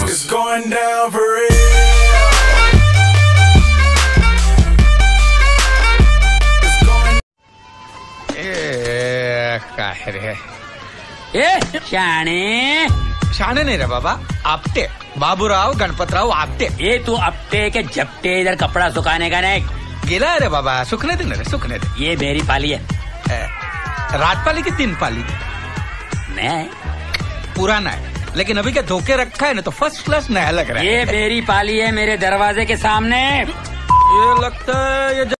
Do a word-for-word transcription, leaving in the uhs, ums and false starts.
It's going down for real. It's going. ए काय रे ए शाणे शाणे नहीं रे बाबा, आपटे बाबूराव गणपतराव आपटे. ये तू आपटे के झपटे इधर कपड़ा सुखाने का नहीं गिला है रे बाबा, सुखने दे रे सुखने दे. ये मेरी पाली है. ए, रात पाली की तीन पाली नया है, पुराना है, लेकिन अभी क्या धोखे रखा है ना तो फर्स्ट क्लास नया लग रहा है. ये मेरी पाली है मेरे दरवाजे के सामने. ये लगता है ये